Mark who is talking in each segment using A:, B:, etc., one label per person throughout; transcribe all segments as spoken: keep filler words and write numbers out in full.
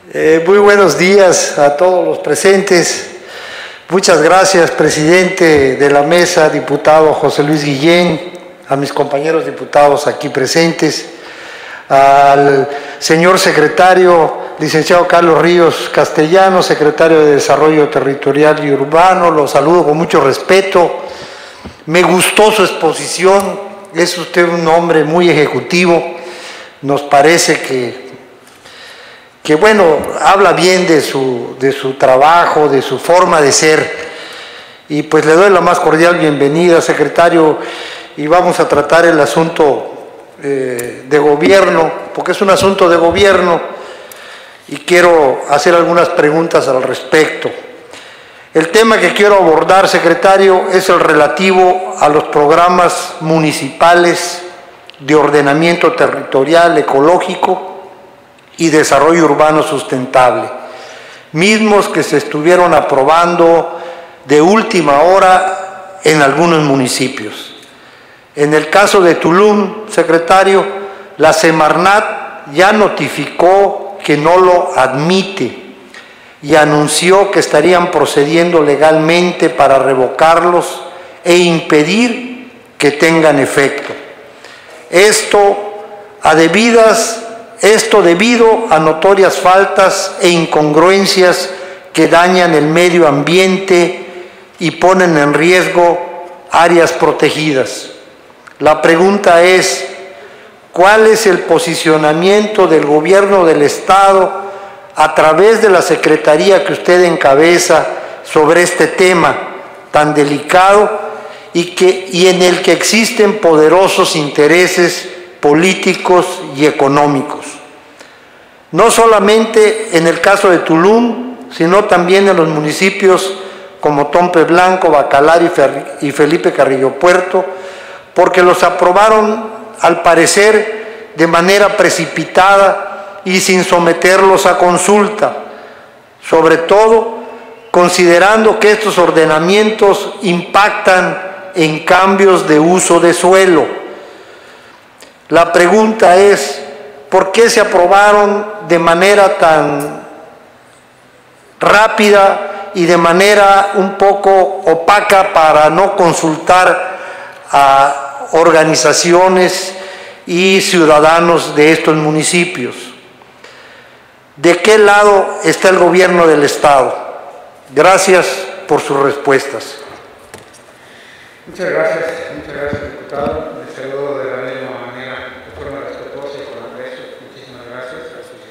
A: Eh, muy buenos días a todos los presentes. Muchas gracias, presidente de la mesa, diputado José Luis Guillén, a mis compañeros diputados aquí presentes, al señor secretario, licenciado Carlos Ríos Castellano, secretario de Desarrollo Territorial y Urbano, lo saludo con mucho respeto. Me gustó su exposición, es usted un hombre muy ejecutivo, nos parece que que bueno, habla bien de su, de su trabajo, de su forma de ser, y pues le doy la más cordial bienvenida, secretario, y vamos a tratar el asunto eh, de gobierno, porque es un asunto de gobierno, y quiero hacer algunas preguntas al respecto. El tema que quiero abordar, secretario, es el relativo a los programas municipales de ordenamiento territorial, ecológico, y desarrollo urbano sustentable, mismos que se estuvieron aprobando de última hora en algunos municipios. En el caso de Tulum, secretario, la Semarnat ya notificó que no lo admite y anunció que estarían procediendo legalmente para revocarlos e impedir que tengan efecto. Esto a debidas Esto debido a notorias faltas e incongruencias que dañan el medio ambiente y ponen en riesgo áreas protegidas. La pregunta es, ¿cuál es el posicionamiento del gobierno del Estado a través de la secretaría que usted encabeza sobre este tema tan delicado y, que, y en el que existen poderosos intereses políticos y económicos? No solamente en el caso de Tulum, sino también en los municipios como Tompe Blanco, Bacalar y Felipe Carrillo Puerto, porque los aprobaron al parecer de manera precipitada y sin someterlos a consulta, sobre todo considerando que estos ordenamientos impactan en cambios de uso de suelo. La pregunta es, ¿por qué se aprobaron de manera tan rápida y de manera un poco opaca para no consultar a organizaciones y ciudadanos de estos municipios? ¿De qué lado está el gobierno del Estado? Gracias por sus respuestas.
B: Muchas gracias, muchas gracias, diputado. Les saludo de la misma manera, de forma respetuosa y con aprecio. Muchísimas gracias.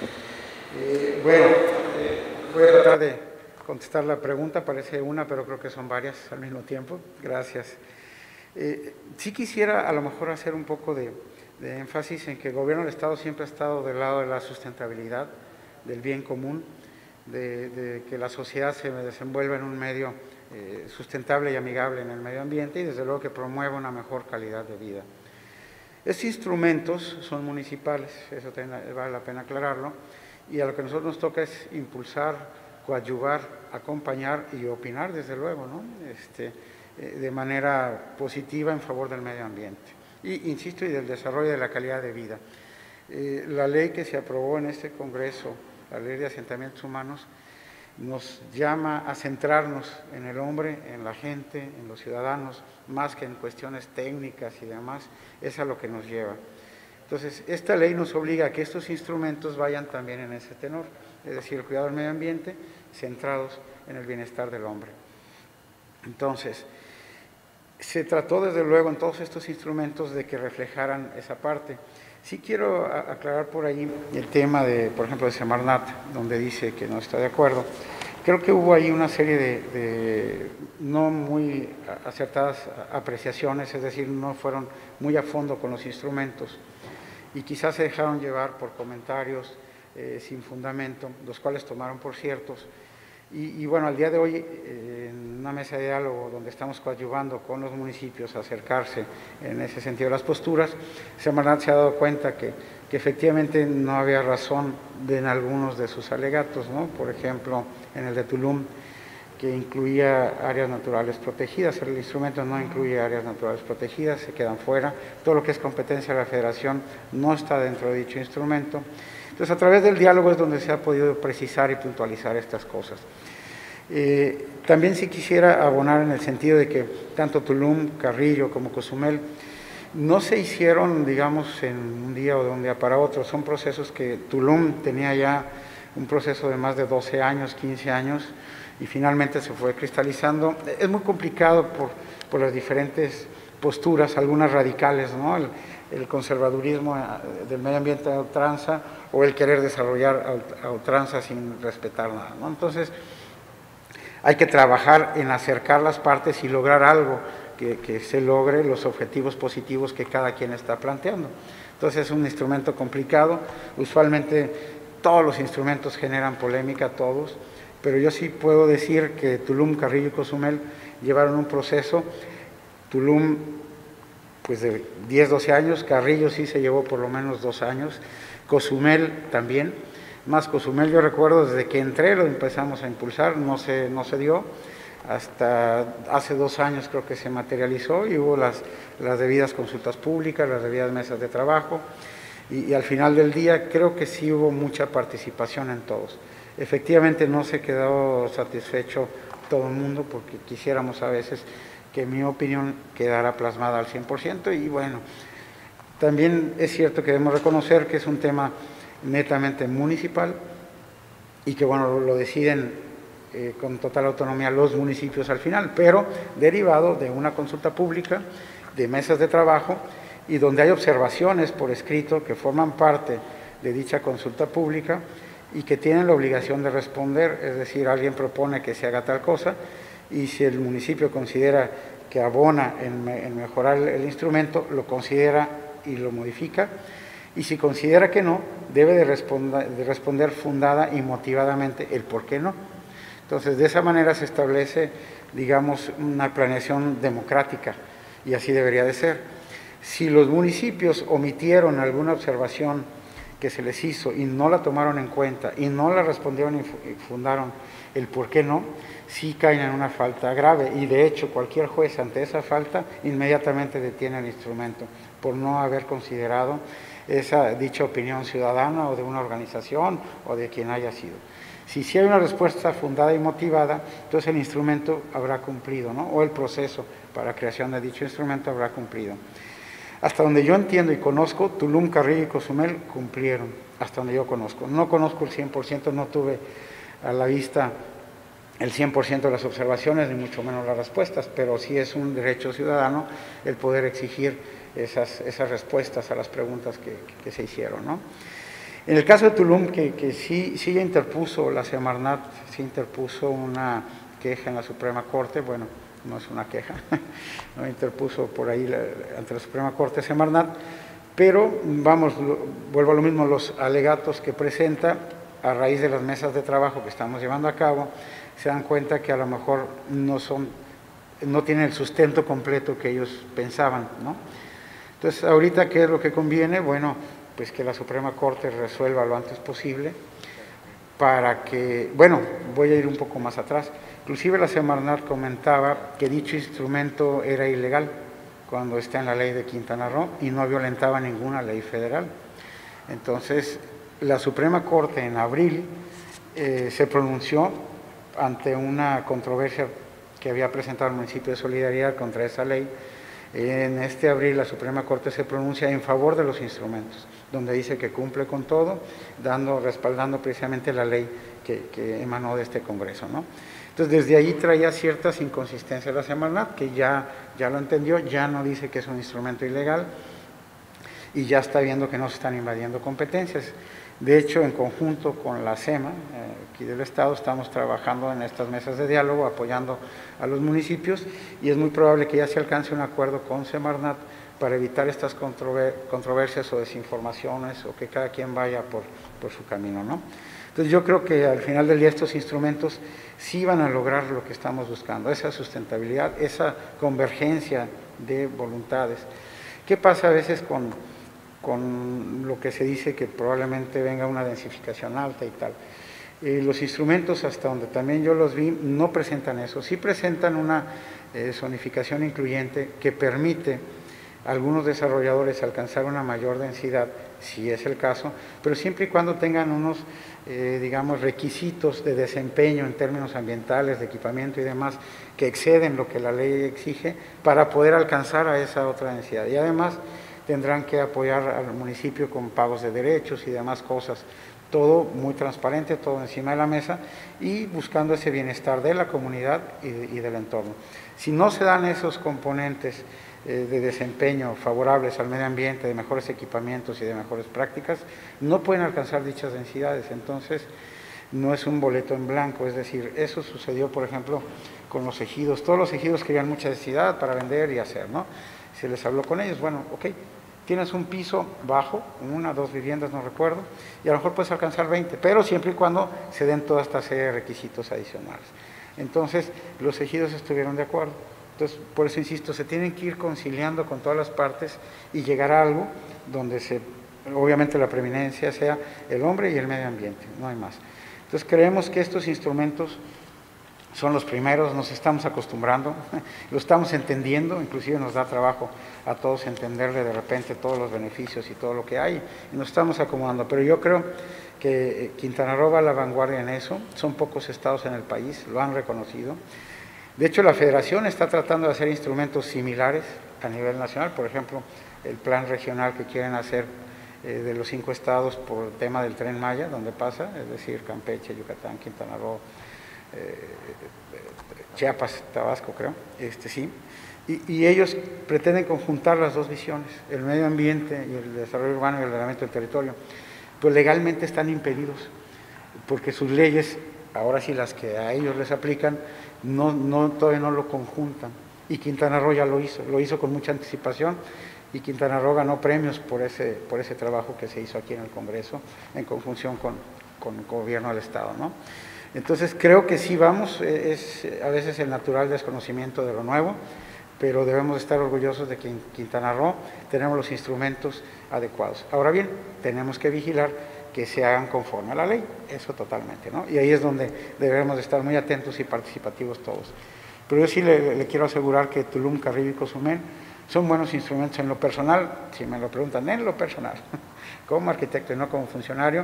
B: Eh, bueno, eh, voy a tratar de contestar la pregunta, parece una, pero creo que son varias al mismo tiempo. Gracias. Eh, sí quisiera a lo mejor hacer un poco de, de énfasis en que el gobierno del Estado siempre ha estado del lado de la sustentabilidad, del bien común, de, de que la sociedad se desenvuelva en un medio eh, sustentable y amigable en el medio ambiente y desde luego que promueva una mejor calidad de vida. Estos instrumentos son municipales, eso vale la pena aclararlo, y a lo que a nosotros nos toca es impulsar, coadyuvar, acompañar y opinar, desde luego, ¿no? Este, eh, de manera positiva en favor del medio ambiente. Y, insisto, y del desarrollo de la calidad de vida. Eh, la ley que se aprobó en este Congreso, la Ley de Asentamientos Humanos, nos llama a centrarnos en el hombre, en la gente, en los ciudadanos, más que en cuestiones técnicas y demás, es a lo que nos lleva. Entonces, esta ley nos obliga a que estos instrumentos vayan también en ese tenor, es decir, el cuidado del medio ambiente, centrados en el bienestar del hombre. Entonces, se trató desde luego en todos estos instrumentos de que reflejaran esa parte. Sí quiero aclarar por ahí el tema de, por ejemplo, de Semarnat, donde dice que no está de acuerdo. Creo que hubo ahí una serie de, de no muy acertadas apreciaciones, es decir, no fueron muy a fondo con los instrumentos y quizás se dejaron llevar por comentarios eh, sin fundamento, los cuales tomaron por ciertos. Y, y bueno, al día de hoy, eh, en una mesa de diálogo donde estamos coadyuvando con los municipios a acercarse en ese sentido de las posturas, Semarnat se ha dado cuenta que, que efectivamente no había razón de, en algunos de sus alegatos, ¿no? Por ejemplo, en el de Tulum, que incluía áreas naturales protegidas. El instrumento no incluye áreas naturales protegidas, se quedan fuera. Todo lo que es competencia de la Federación no está dentro de dicho instrumento. Entonces, a través del diálogo es donde se ha podido precisar y puntualizar estas cosas. Eh, también sí quisiera abonar en el sentido de que tanto Tulum, Carrillo como Cozumel no se hicieron, digamos, en un día o de un día para otro. Son procesos que Tulum tenía ya un proceso de más de doce años, quince años, y finalmente se fue cristalizando. Es muy complicado por, por las diferentes posturas, algunas radicales, ¿no? El, el conservadurismo del medio ambiente a ultranza o el querer desarrollar a ultranza sin respetar nada, ¿no? Entonces, hay que trabajar en acercar las partes y lograr algo que, que se logre los objetivos positivos que cada quien está planteando. Entonces, es un instrumento complicado. Usualmente, todos los instrumentos generan polémica, todos, pero yo sí puedo decir que Tulum, Carrillo y Cozumel llevaron un proceso. Tulum, pues de diez, doce años, Carrillo sí se llevó por lo menos dos años, Cozumel también. Más Cozumel, yo recuerdo desde que entré lo empezamos a impulsar, no se, no se dio, hasta hace dos años creo que se materializó y hubo las, las debidas consultas públicas, las debidas mesas de trabajo, y, y al final del día creo que sí hubo mucha participación en todos. Efectivamente no se quedó satisfecho todo el mundo porque quisiéramos a veces que mi opinión quedara plasmada al cien por ciento, y bueno, también es cierto que debemos reconocer que es un tema netamente municipal y que bueno, lo deciden eh, con total autonomía los municipios al final, pero derivado de una consulta pública, de mesas de trabajo y donde hay observaciones por escrito que forman parte de dicha consulta pública y que tienen la obligación de responder, es decir, alguien propone que se haga tal cosa y si el municipio considera que abona en, me, en mejorar el, el instrumento, lo considera y lo modifica, y si considera que no, debe de responder, de responder fundada y motivadamente el por qué no. Entonces, de esa manera se establece, digamos, una planeación democrática, y así debería de ser. Si los municipios omitieron alguna observación que se les hizo y no la tomaron en cuenta y no la respondieron y fundaron el por qué no, sí caen en una falta grave, y de hecho cualquier juez ante esa falta inmediatamente detiene el instrumento por no haber considerado esa dicha opinión ciudadana o de una organización o de quien haya sido. Si sí hay una respuesta fundada y motivada, entonces el instrumento habrá cumplido, ¿no? O el proceso para creación de dicho instrumento habrá cumplido. Hasta donde yo entiendo y conozco, Tulum, Carrillo y Cozumel cumplieron, hasta donde yo conozco. No conozco el cien por ciento, no tuve a la vista el cien por ciento de las observaciones, ni mucho menos las respuestas, pero sí es un derecho ciudadano el poder exigir esas, esas respuestas a las preguntas que, que se hicieron, ¿no? En el caso de Tulum, que, que sí, sí ya interpuso, la Semarnat sí interpuso una queja en la Suprema Corte, bueno, no es una queja, no interpuso por ahí la, ante la Suprema Corte Semarnat, pero vamos, lo, vuelvo a lo mismo, los alegatos que presenta a raíz de las mesas de trabajo que estamos llevando a cabo, se dan cuenta que a lo mejor no son, no tienen el sustento completo que ellos pensaban, ¿no? Entonces, ahorita, ¿qué es lo que conviene? Bueno, pues que la Suprema Corte resuelva lo antes posible para que, bueno, voy a ir un poco más atrás. Inclusive la Semarnat comentaba que dicho instrumento era ilegal cuando está en la ley de Quintana Roo y no violentaba ninguna ley federal. Entonces, la Suprema Corte en abril eh, se pronunció ante una controversia que había presentado el municipio de Solidaridad contra esa ley. En este abril la Suprema Corte se pronuncia en favor de los instrumentos, donde dice que cumple con todo, dando, respaldando precisamente la ley que, que emanó de este Congreso, ¿no? Entonces, desde ahí traía ciertas inconsistencias la Semarnat, que ya, ya lo entendió, ya no dice que es un instrumento ilegal y ya está viendo que no se están invadiendo competencias. De hecho, en conjunto con la SEMA, eh, aquí del Estado, estamos trabajando en estas mesas de diálogo, apoyando a los municipios, y es muy probable que ya se alcance un acuerdo con Semarnat para evitar estas controver controversias o desinformaciones, o que cada quien vaya por, por su camino, ¿no? Entonces, yo creo que al final del día estos instrumentos sí van a lograr lo que estamos buscando, esa sustentabilidad, esa convergencia de voluntades. ¿Qué pasa a veces con, con lo que se dice que probablemente venga una densificación alta y tal? Eh, los instrumentos, hasta donde también yo los vi, no presentan eso, sí presentan una eh, zonificación incluyente que permite algunos desarrolladores alcanzar una mayor densidad, si es el caso, pero siempre y cuando tengan unos, eh, digamos, requisitos de desempeño en términos ambientales, de equipamiento y demás, que exceden lo que la ley exige para poder alcanzar a esa otra densidad. Y además tendrán que apoyar al municipio con pagos de derechos y demás cosas. Todo muy transparente, todo encima de la mesa y buscando ese bienestar de la comunidad y, de, y del entorno. Si no se dan esos componentes eh, de desempeño favorables al medio ambiente, de mejores equipamientos y de mejores prácticas, no pueden alcanzar dichas densidades. Entonces, no es un boleto en blanco, es decir, eso sucedió, por ejemplo, con los ejidos. Todos los ejidos querían mucha densidad para vender y hacer, ¿no? Se les habló con ellos, bueno, ok, tienes un piso bajo, una, dos viviendas, no recuerdo, y a lo mejor puedes alcanzar veinte, pero siempre y cuando se den toda esta serie de requisitos adicionales. Entonces, los ejidos estuvieron de acuerdo. Entonces, por eso insisto, se tienen que ir conciliando con todas las partes y llegar a algo donde se, obviamente la preeminencia sea el hombre y el medio ambiente, no hay más. Entonces, creemos que estos instrumentos son los primeros, nos estamos acostumbrando, lo estamos entendiendo, inclusive nos da trabajo a todos entenderle de repente todos los beneficios y todo lo que hay, y nos estamos acomodando, pero yo creo que Quintana Roo va a la vanguardia en eso, son pocos estados en el país, lo han reconocido. De hecho, la Federación está tratando de hacer instrumentos similares a nivel nacional, por ejemplo, el plan regional que quieren hacer eh, de los cinco estados por el tema del Tren Maya, donde pasa, es decir, Campeche, Yucatán, Quintana Roo, Eh, Chiapas, Tabasco, creo, este sí, y, y ellos pretenden conjuntar las dos visiones, el medio ambiente y el desarrollo urbano y el ordenamiento del territorio, pues legalmente están impedidos, porque sus leyes, ahora sí las que a ellos les aplican, no, no, todavía no lo conjuntan, y Quintana Roo ya lo hizo, lo hizo con mucha anticipación, y Quintana Roo ganó premios por ese, por ese trabajo que se hizo aquí en el Congreso, en conjunción con, con el gobierno del Estado, ¿no? Entonces, creo que sí vamos, es a veces el natural desconocimiento de lo nuevo, pero debemos estar orgullosos de que en Quintana Roo tenemos los instrumentos adecuados. Ahora bien, tenemos que vigilar que se hagan conforme a la ley, eso totalmente, ¿no? Y ahí es donde debemos estar muy atentos y participativos todos. Pero yo sí le, le quiero asegurar que Tulum, Carribe y Cozumel son buenos instrumentos en lo personal, si me lo preguntan, en lo personal, como arquitecto y no como funcionario,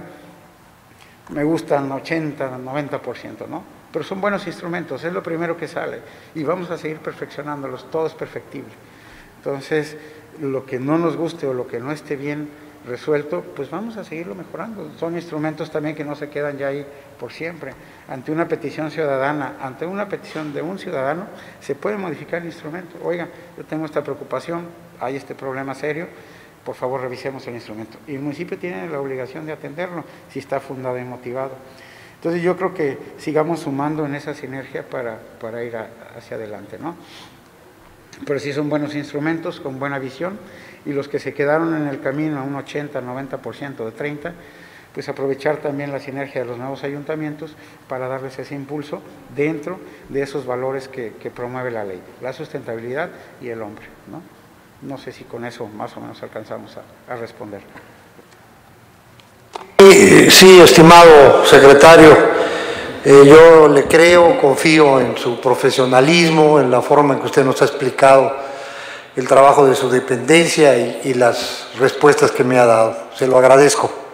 B: me gustan ochenta, noventa por ciento, ¿no? Pero son buenos instrumentos, es lo primero que sale y vamos a seguir perfeccionándolos, todo es perfectible. Entonces, lo que no nos guste o lo que no esté bien resuelto, pues vamos a seguirlo mejorando. Son instrumentos también que no se quedan ya ahí por siempre. Ante una petición ciudadana, ante una petición de un ciudadano, se puede modificar el instrumento. Oiga, yo tengo esta preocupación, hay este problema serio, por favor revisemos el instrumento. Y el municipio tiene la obligación de atenderlo si está fundado y motivado. Entonces yo creo que sigamos sumando en esa sinergia para, para ir a, hacia adelante, ¿no? Pero sí son buenos instrumentos, con buena visión, y los que se quedaron en el camino a un ochenta, noventa por ciento de treinta, pues aprovechar también la sinergia de los nuevos ayuntamientos para darles ese impulso dentro de esos valores que, que promueve la ley, la sustentabilidad y el hombre, ¿no? No sé si con eso más o menos alcanzamos a, a responder.
A: Sí, estimado secretario, eh, yo le creo, confío en su profesionalismo, en la forma en que usted nos ha explicado el trabajo de su dependencia y, y las respuestas que me ha dado. Se lo agradezco.